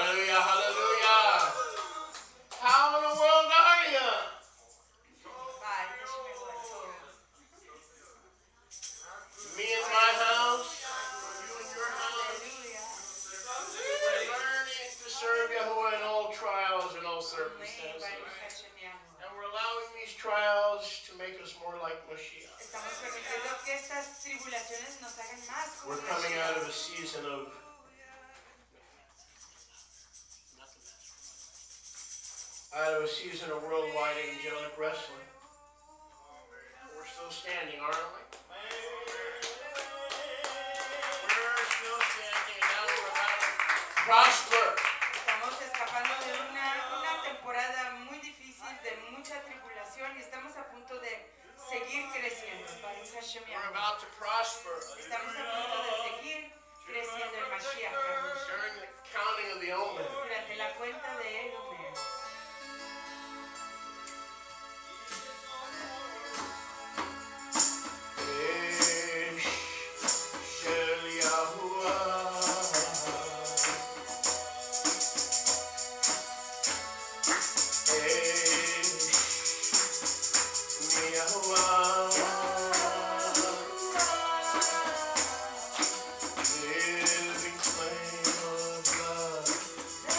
Hallelujah, hallelujah. How in the world are you? Me and my house, you and your house. We're learning to serve Yahuwah in all trials and all circumstances. And we're allowing these trials to make us more like Mashiach. We're coming out of a season of worldwide angelic wrestling. We're still standing, aren't we? We're still standing. Now we're about to prosper. Estamos escapando de una temporada muy difícil, de mucha tribulación, y estamos a punto de seguir creciendo. We're about to prosper. Estamos a punto de seguir creciendo en Mashiach. During the counting of the Omer. Durante la cuenta de el Omer. Living flame of love.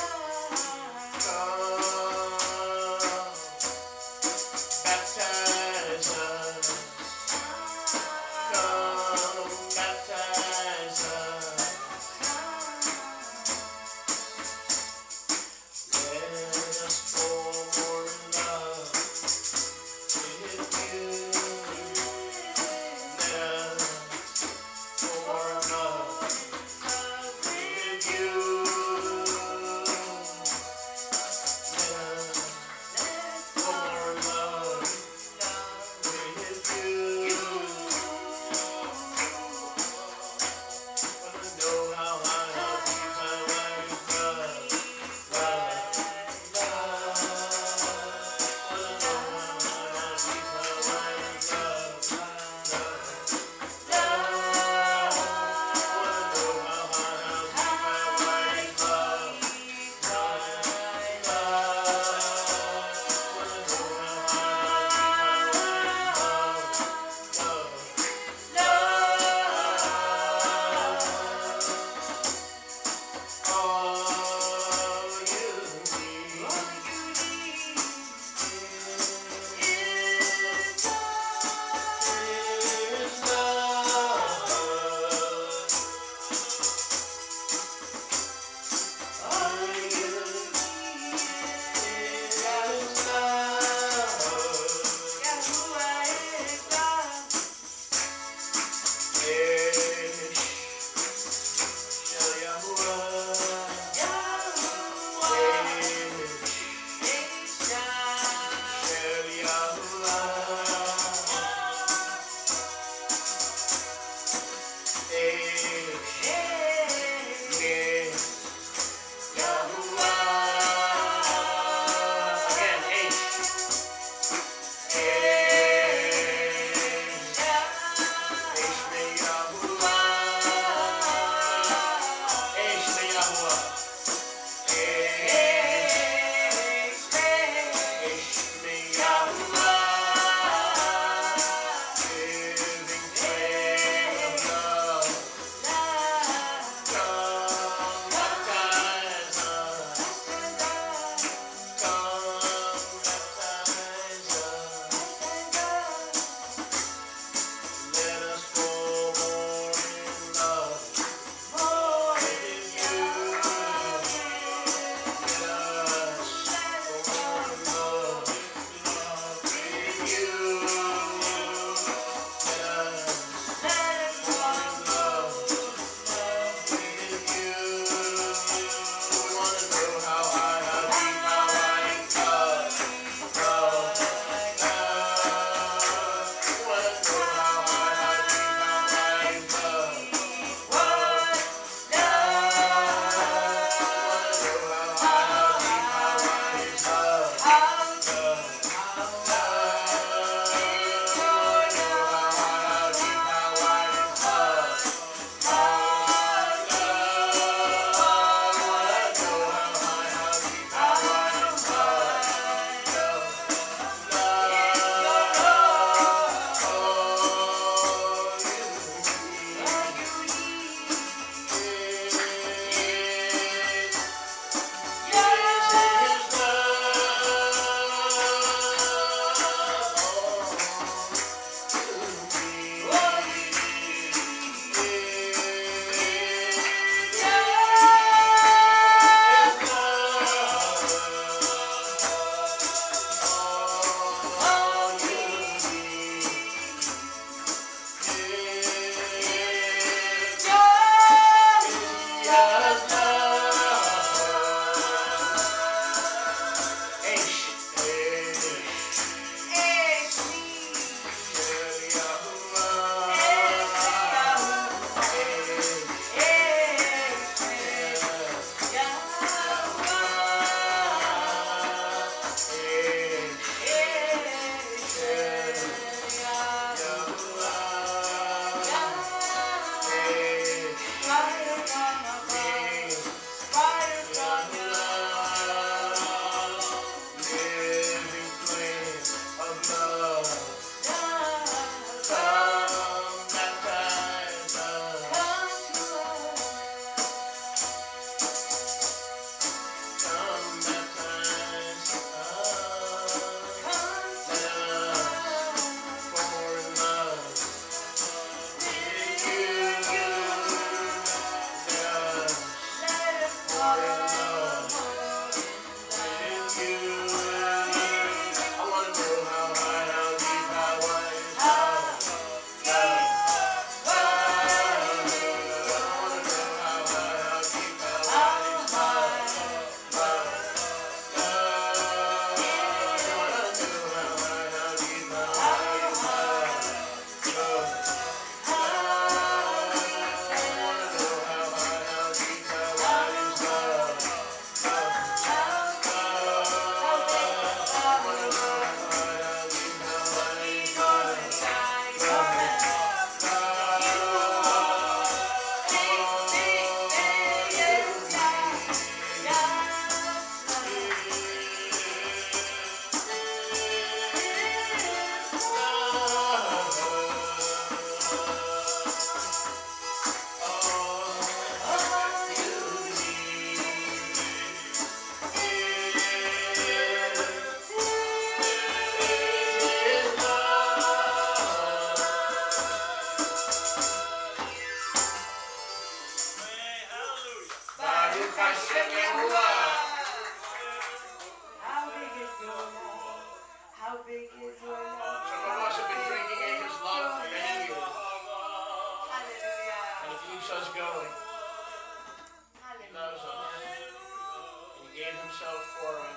himself for us.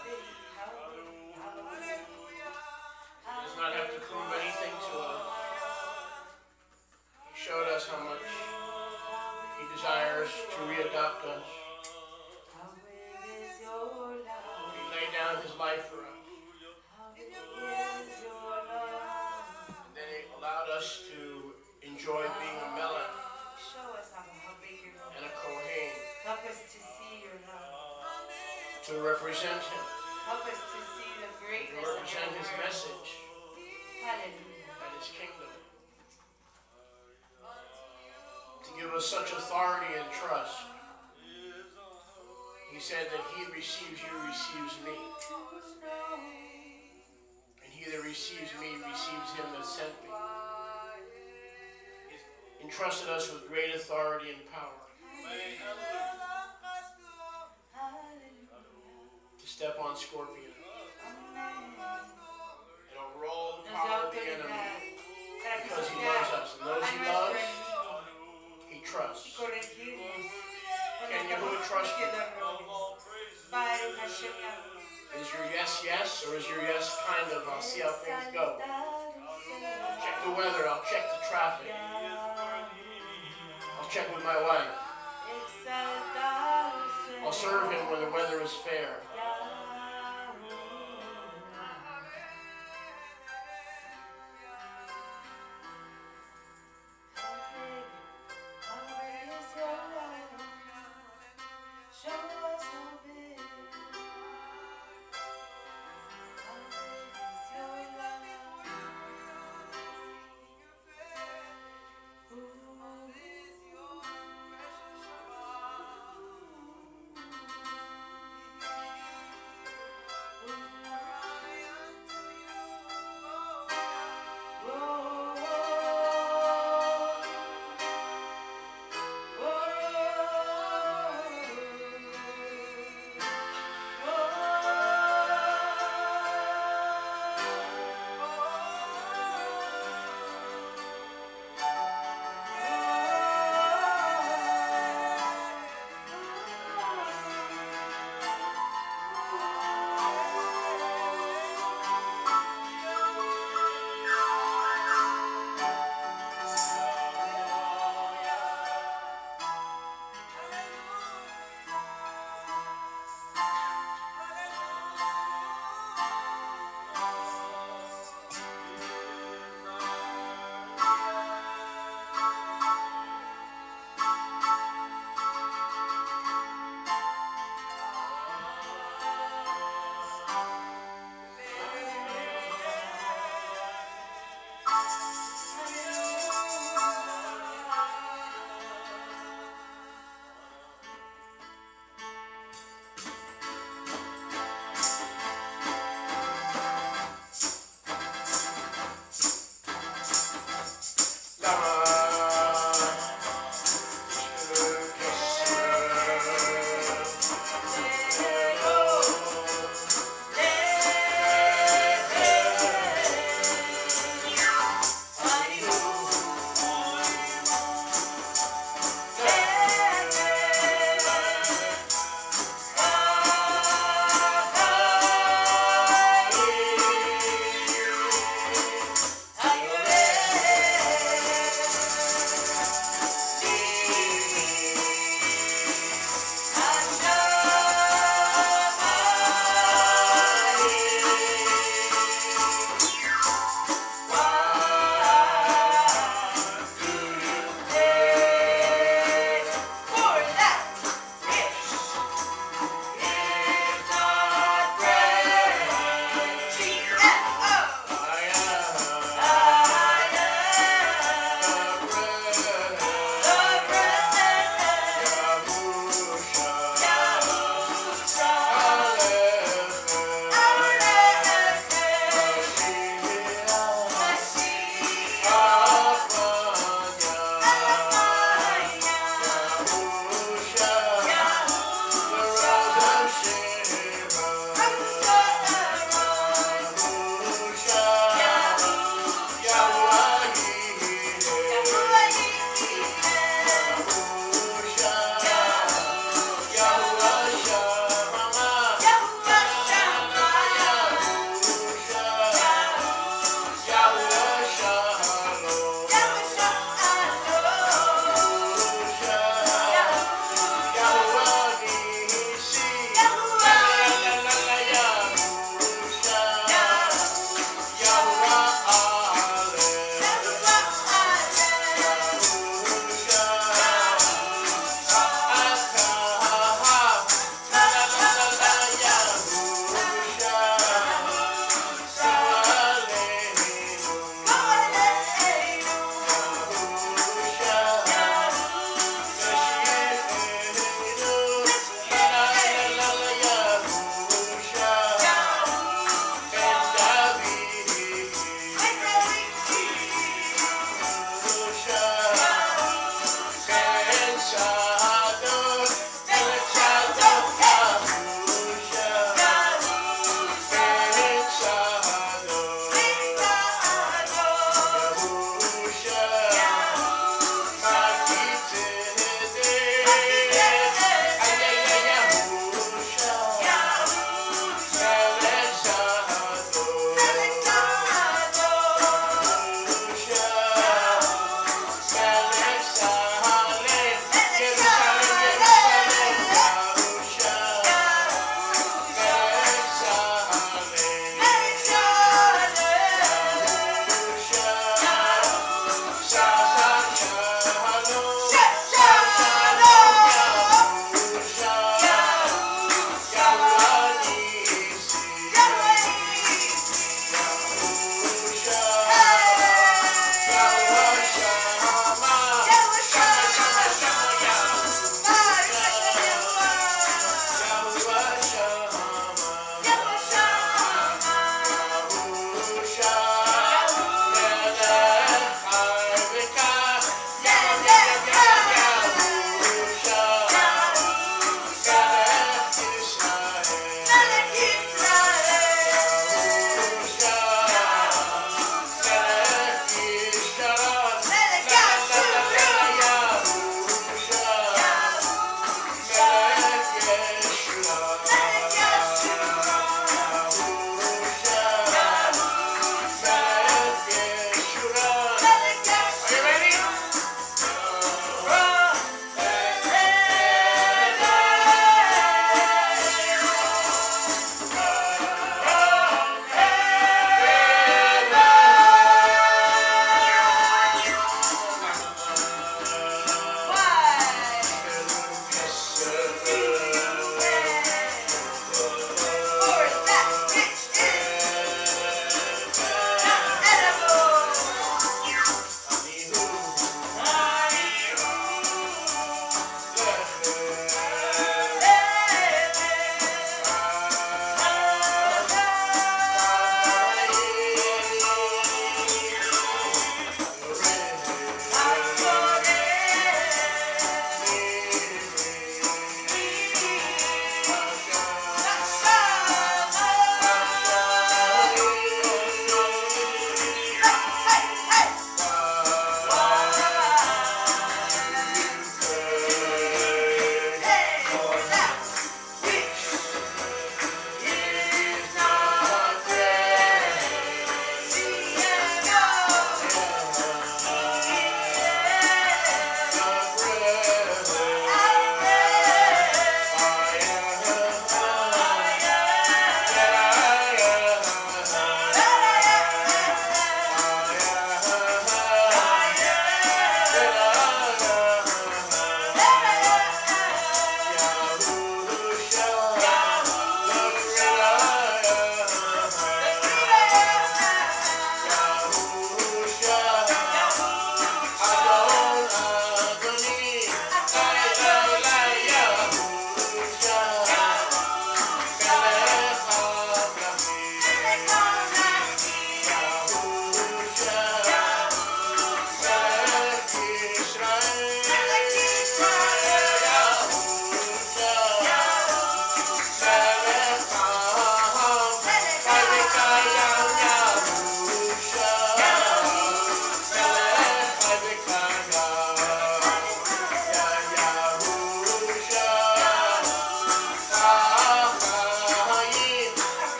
He does not have to prove anything to us. He showed us how much he desires to readopt us. He laid down his life for us. And then he allowed us to enjoy being a melech and a kohen. Help us to see your love. To represent him. Help us to see the To greatness represent of his your word. message Hallelujah. and his kingdom. To give us such authority and trust. He said that he receives you, receives me. And he that receives me, receives him that sent me. He's entrusted us with great authority and power. To step on scorpions. And overall the power of the enemy. Because he loves us. And those he loves, he trusts. Can Yahuwah trust you? Is your yes, yes, or is your yes kind of, I'll see how things go? Check the weather, I'll check the traffic. I'll check with my wife. I'll serve him when the weather is fair.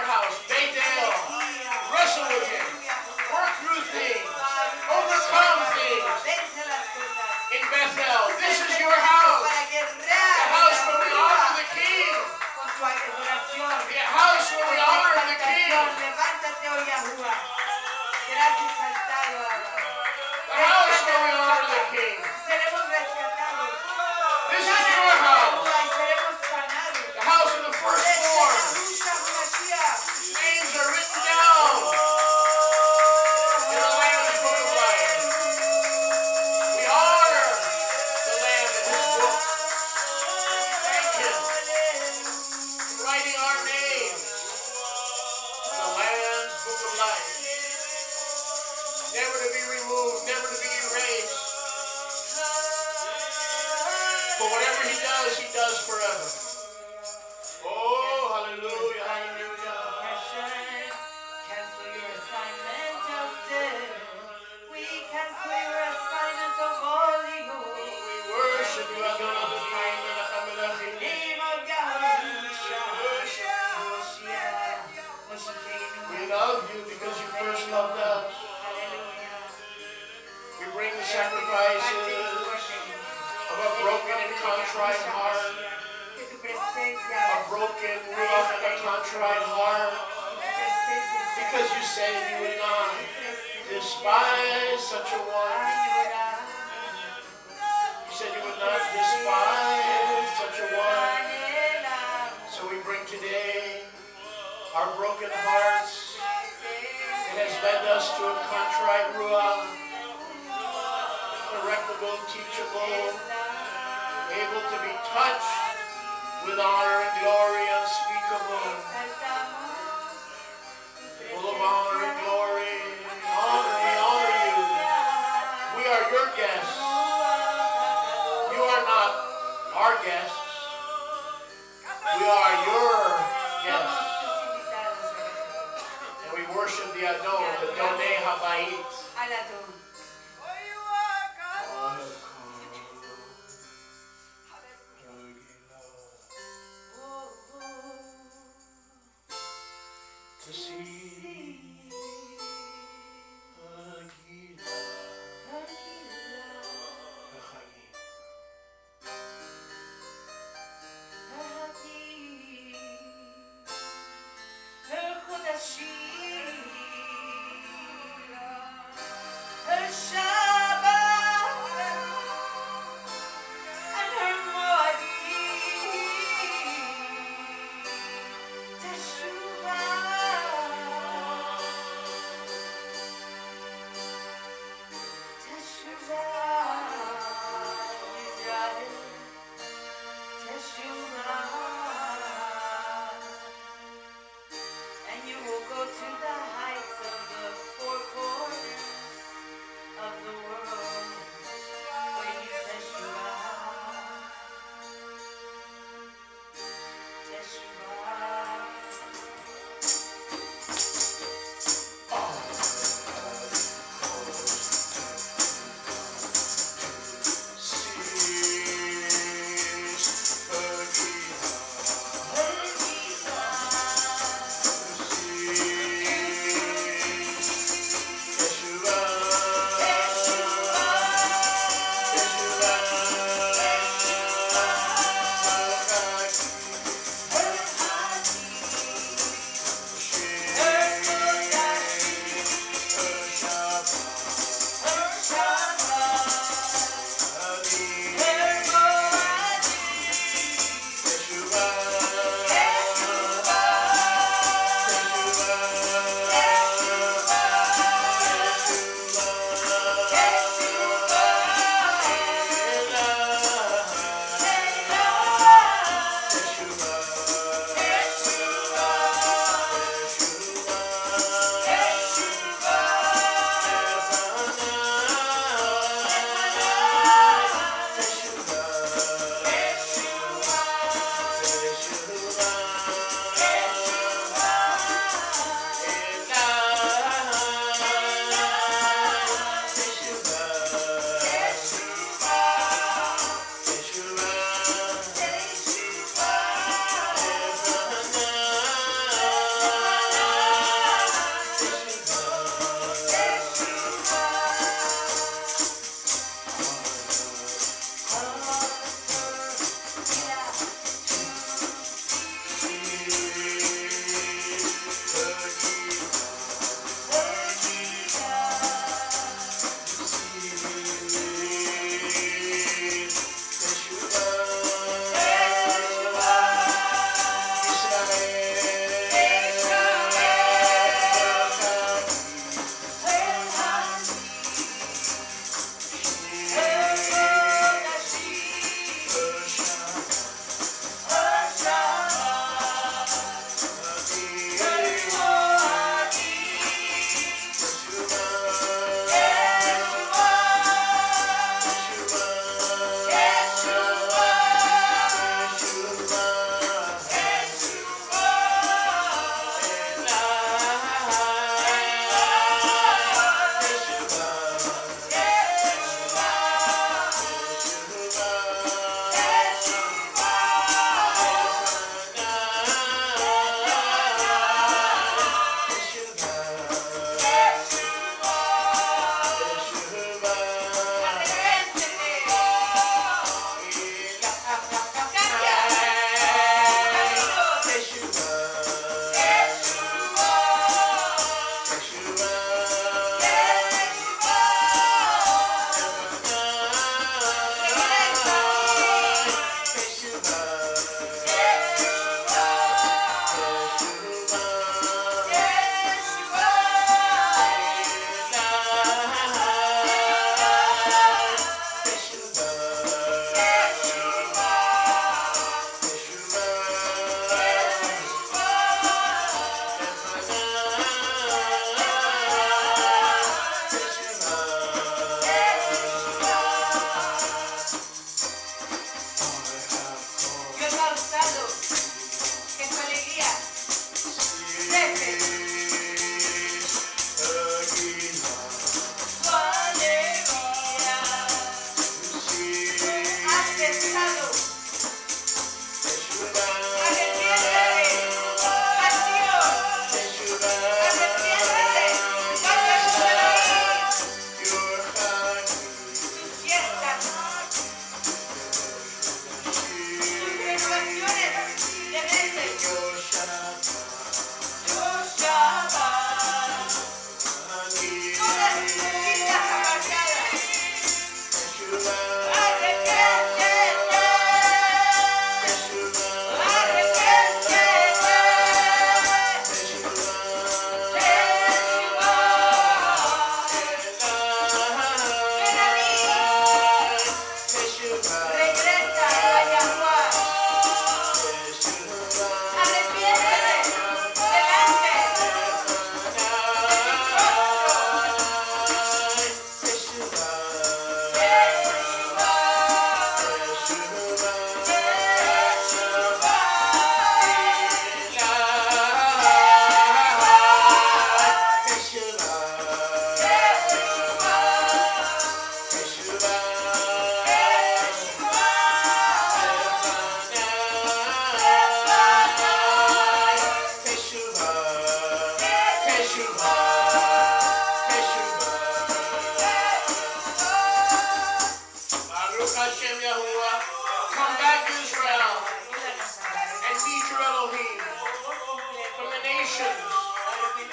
your house. Bethel. Wrestle with him. Work through things. Overcome things. In Bethel. This is your house. The house where we honor the King. The house where we honor the King. Levántate, oh Yahuwah. Serás exaltado ahora. The house where we honor the King. Seremos rescatados. This is your house. Y seremos sanados. The house of the firstborn. Names are written down in the Lamb's Book of Life. We honor the Lamb in his book. Thank him for writing our names in the Lamb's Book of Life. Never to be removed, never to be erased. But whatever he does forever. Oh, hallelujah, hallelujah. Cancel your assignment of death. We cancel your assignment of Holy Ghost. We worship you, Adonai. Name of Yahushua. We love you because you first loved us. We bring the sacrifices of a broken and contrite heart. A broken, rough, and a contrite heart. Because you said you would not despise such a one. You said you would not despise such a one. So we bring today our broken hearts. It has led us to a contrite ruach, correctable, teachable, able to be touched with honor and glory unspeakable, full of honor and glory. Honor, we honor you. We are your guests. You are not our guests. We are your guests. And we worship the Adon, the Donei Habayit. To see And you will go to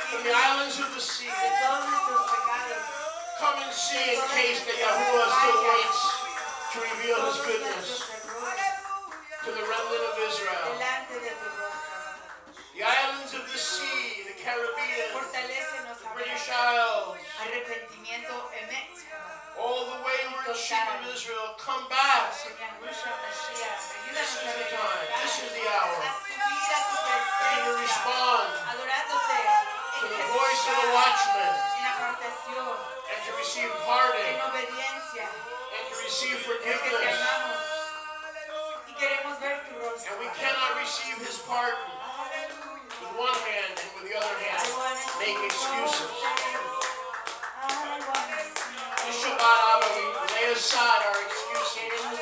from the islands of the sea. de todos nuestros pecados. Come and see in case that Yahuwah still waits to reveal his goodness to the remnant of Israel. Delante de tu rostro. The islands of the sea, the Caribbean, Fortalécenos the a British Isles, arrepentimiento emet. all the wayward sheep of Israel, come back. Señor Mashiach, This ayúdanos is a the time. This is the hour. a subir a tu We need to presencia, respond adorándote to the voice of the watchman en apartación, and to receive pardon en obediencia, and to receive porque te forgiveness. amamos y queremos ver tu rostro. And we cannot receive his pardon with one hand and with the other hand make excuses. This Shabbat, Abba, we lay aside our excuses.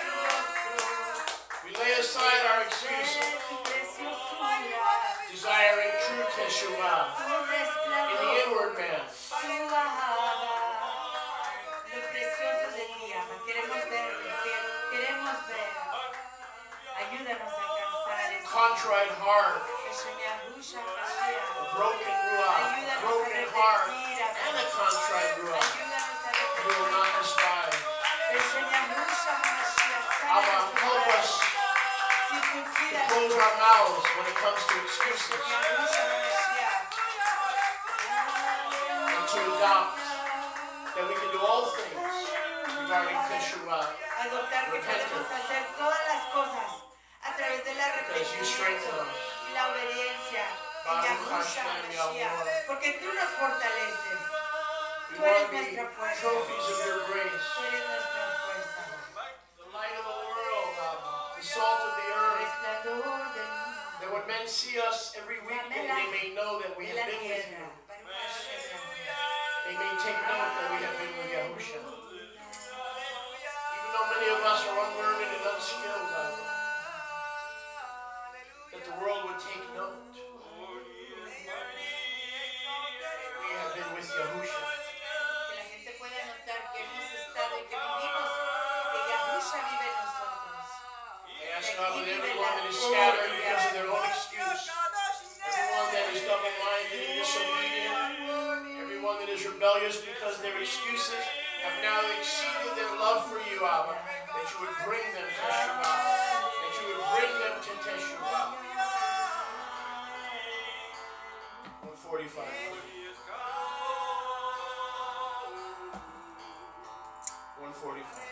We lay aside our excuses, desiring true teshuvah in the inward man. Lo precioso de ti, Abba. Queremos verlo, queremos ver. Ayúdanos a alcanzar eso. Contrite heart, a broken ruach, a broken heart, and a contrite ruach. You will not despise. Abba, help us to close our mouths when it comes to excuses and to adopt that we can do all things regarding teshuvah, Adoptar que podemos hacer todas las cosas a través del because you strengthen arrepentimiento us. y la obediencia en Baruch Yahushua Hashem, Mashiach, Yahweh. porque tú nos fortaleces, We tú want eres to be nuestra fuerza, trophies of your grace, tú eres nuestra fuerza, the light of the world, Abba, the salt of the earth, resplandor del mundo, that when men see us every weekday, they may know that we de have la been with tierra. you. Baruch Hashem, Yahweh. They may take note that we have been with Yahusha. Even though many of us are unlearned and unskilled, Abba, that the world would take note that we have been with Yahusha. Que la gente pueda notar que hemos estado y que vivimos, que Yahushua vive en nosotros. I ask God that everyone that is scattered because of their own excuse, everyone that is double-minded and disobedient, everyone that is rebellious because their excuses have now exceeded their love for you, Abba, that you would bring them to Shabbat, that you would bring them to Teshuvah. 145. 145.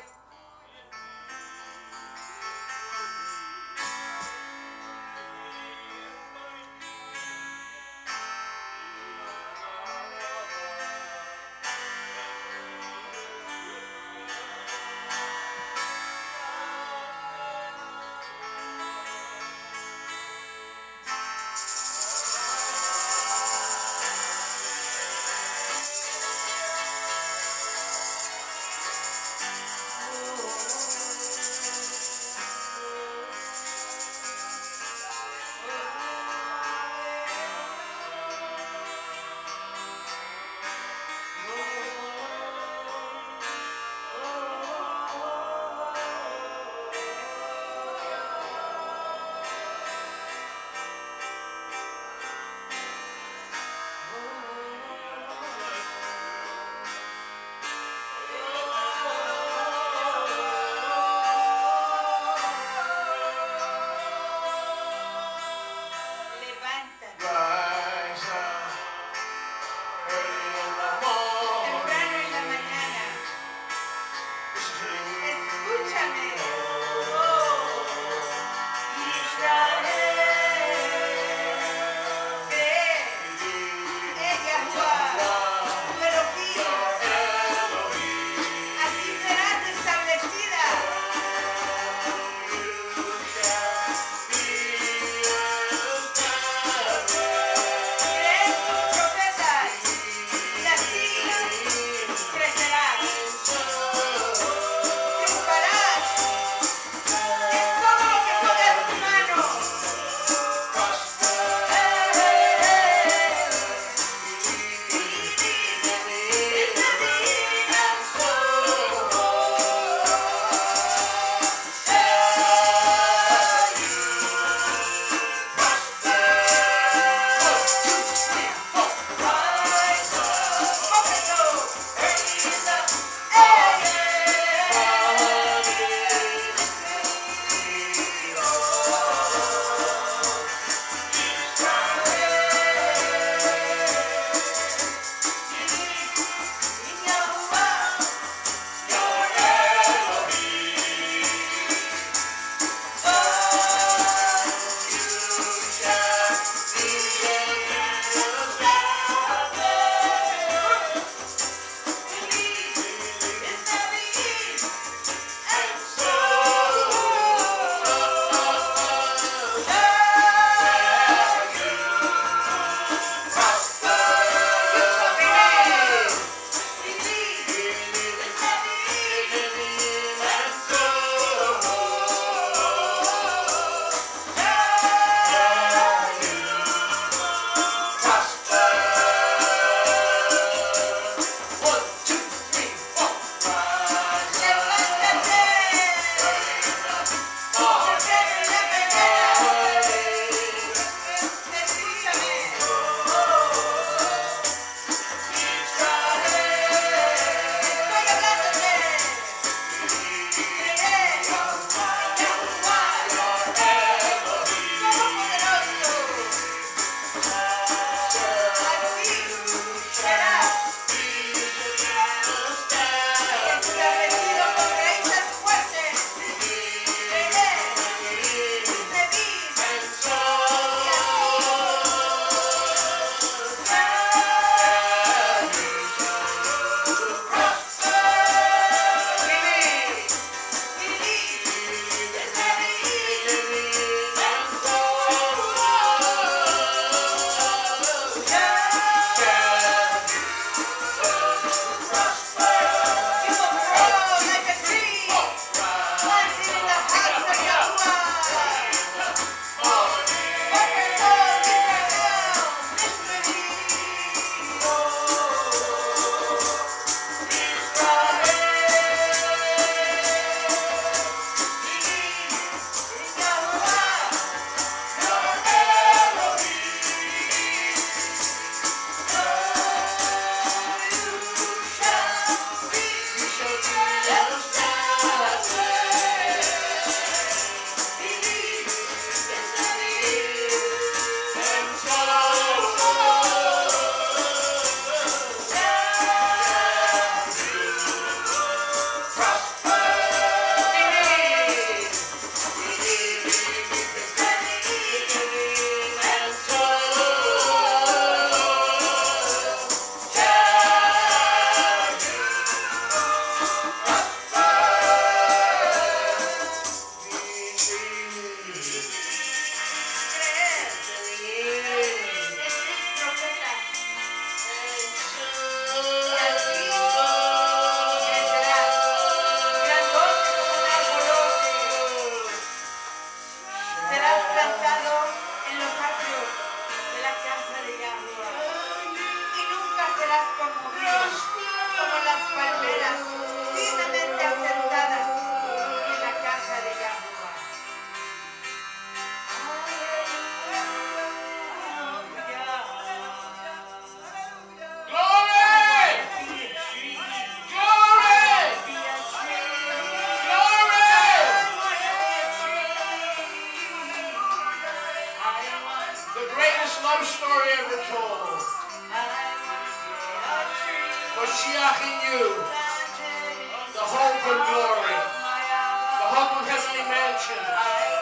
Mashiach in you, the hope of glory, the hope of heavenly mansions,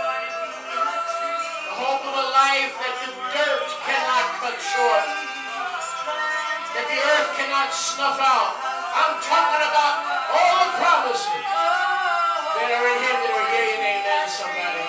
the hope of a life that the dirt cannot cut short, that the earth cannot snuff out. I'm talking about all the promises that are in him that are yea and amen, somebody.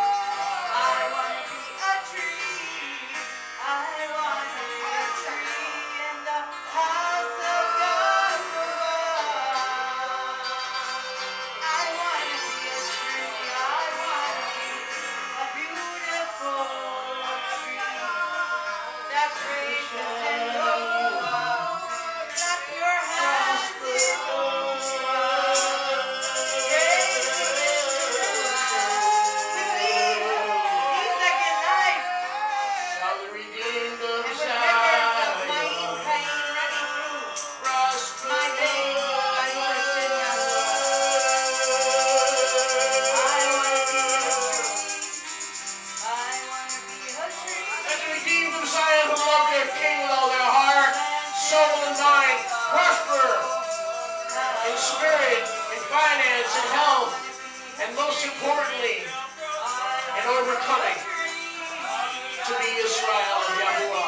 Importantly, in overcoming, to be Israel of Yahuwah.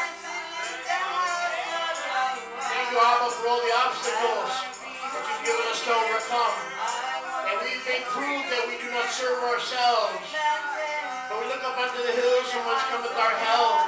Thank you, Abba, for all the obstacles that you've given us to overcome. And we've been proved that we do not serve ourselves, but we look up unto the hills from whence cometh our help.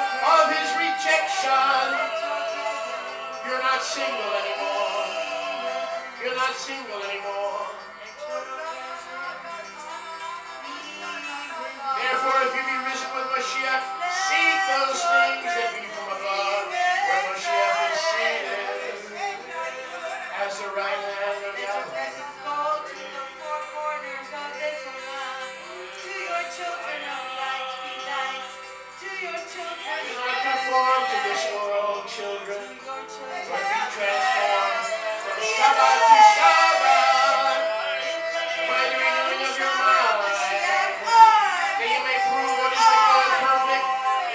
Single anymore. You're not single anymore. Therefore, if you be risen with Mashiach, seek those things that be from above, where Mashiach is seated as the right hand of Yahweh. Go to the four corners of this land. To your children of light be light. To your children Do not conform to this world, children, but be transformed from Shabbat to Shabbat by the renewing of your mind, that you may prove what is the good, perfect,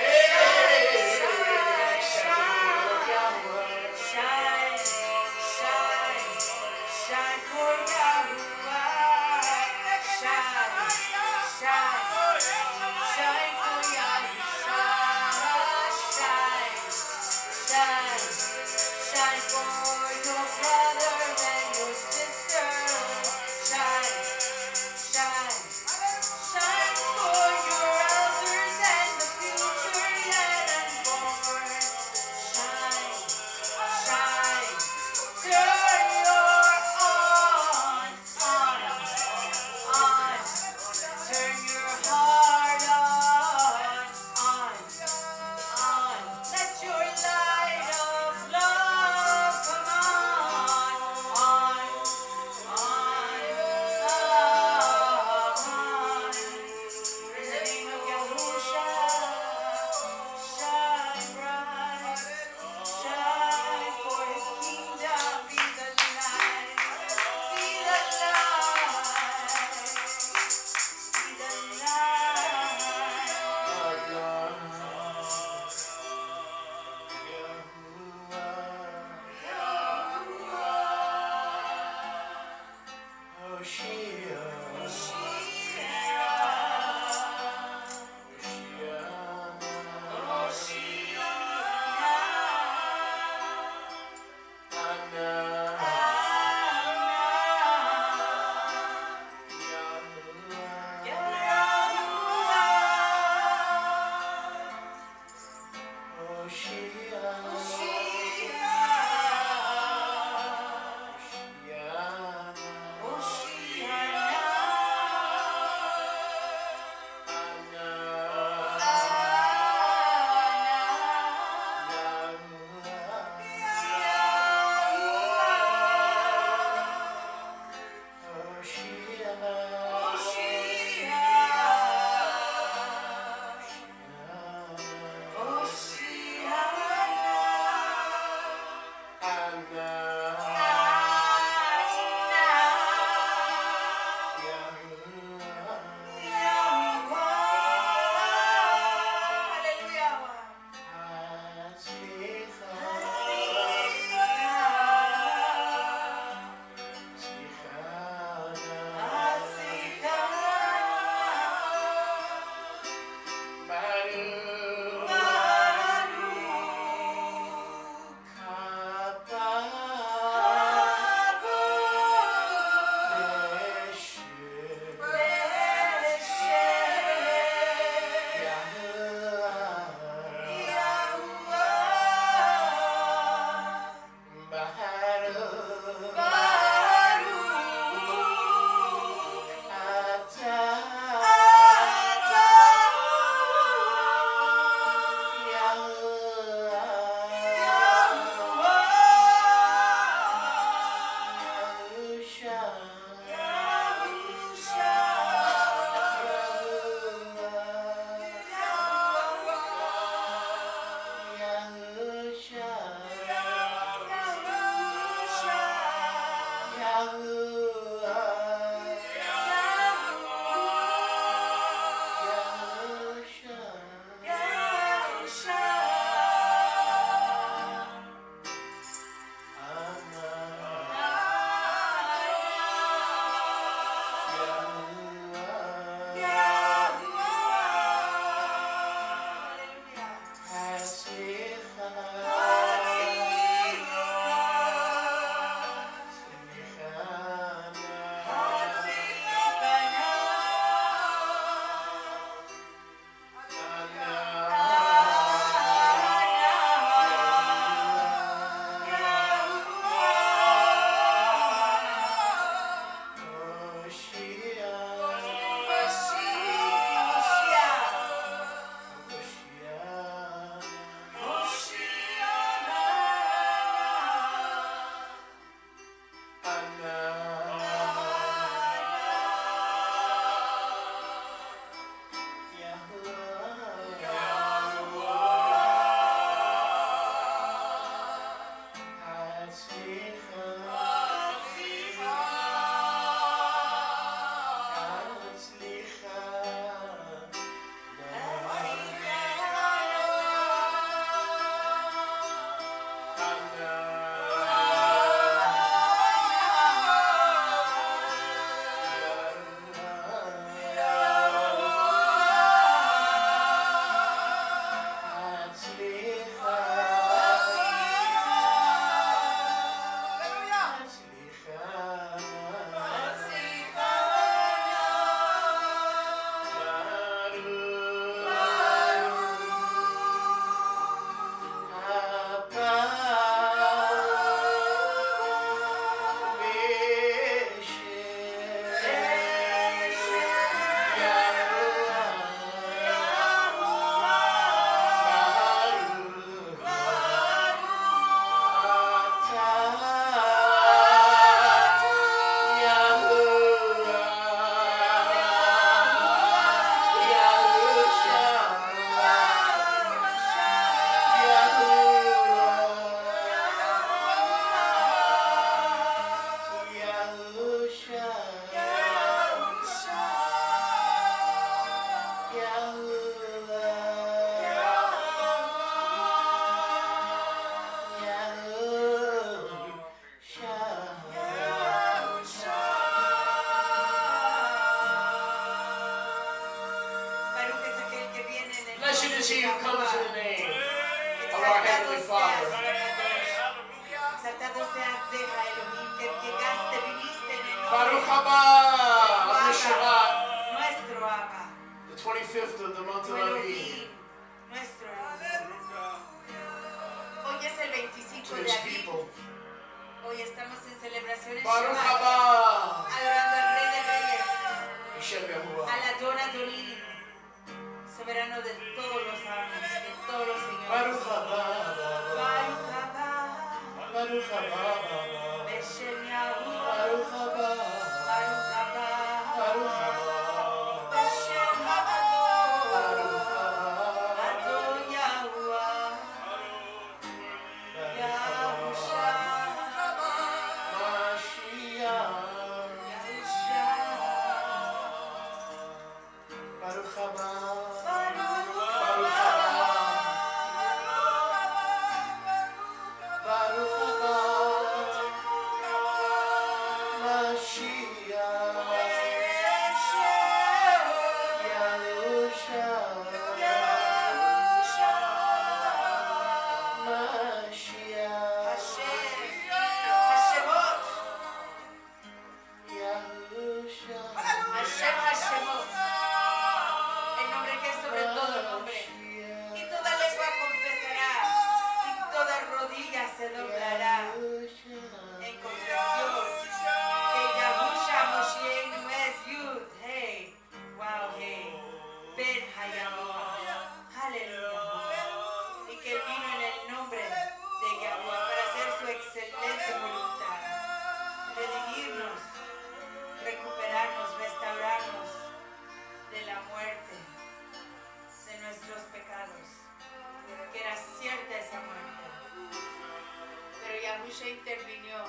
and acceptable will of Yahweh. Shine, shine, shine for Yahuwah. Shine, shine, shine for Yahuwah. Shine, shine, shine for your brothers and your sisters. Shine, shine, shine for your elders and the future yet unborn. Shine, shine, turn your on. Turn your heart on. Let your light of love come is he who comes in the name of our Heavenly Father. Exaltado seas, deja Elohim, que llegaste, viniste en el nombre Baruch haba on the Shabbat, nuestro Abba, the 25th of the month of Elohim, Aviv, nuestro Elohim. Hoy es el 25 to de his Aviv. people. Hoy estamos en celebraciones Baruch Shabbat, haba adorando al Rey de Reyes, Hashem Yahuwah. al Adon Adonim, soberano de todos los amos, de todos los señores. Baruch haba, Baruch haba, Baruch haba, Beshem Yahuwah, Baruch haba, Baruch haba, Baruch haba, Beshem Adon, Baruch haba, Adon Yahuwah, Yahusha, Mashiach. Yahusha, Baruch haba, Baruch Baruch haba, Baruch haba, Mashiach, Yahusha, Yahusha, Mashiach, Hashem, Hashemot, Yahusha, Hashem Hashemot, el nombre que es sobre todo nombre. Y toda lengua confesará, y toda rodilla se doblará en confesión que Yahusha Moshiach no es Yud, hey, wow, hey, Ben Hayahuah, aleluya, y que él vino en el nombre de Yahuwah para hacer su excelente voluntad, redimirnos, recuperarnos, restaurarnos de la muerte, de nuestros pecados, que era cierta esa muerte. Pero Yahusha intervino.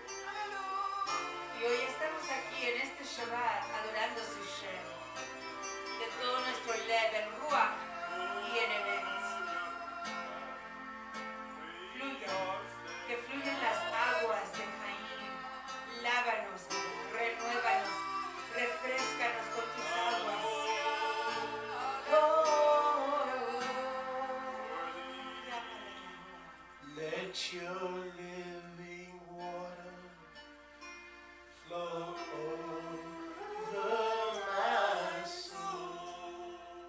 Y hoy estamos aquí en este Shabbat adorando su Shem. De todo nuestro lev, en Ruach y en Emet. Fluya, que fluyan las aguas de Caín. Lávanos, renuévanos, refrescanos con tus aguas. let your living water flow over my soul.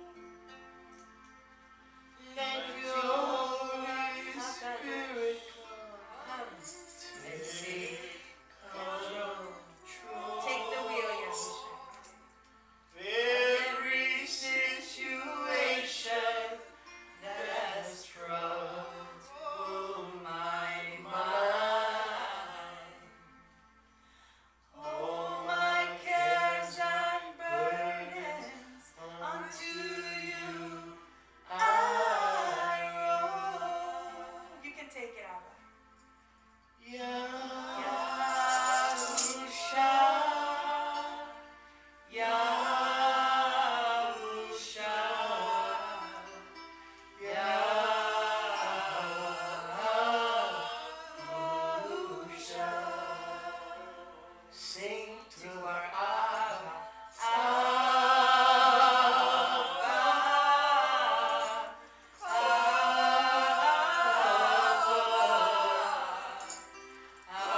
Let your Holy Spirit come and take control. Take the wheel, Yahusha. Every situation that has troubled my mind, All my cares and burdens unto you I roll. You can take it, Abba. Yahusha, Yahusha, Yahusha. Sing to our Abba, Abba,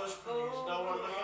please. No one looking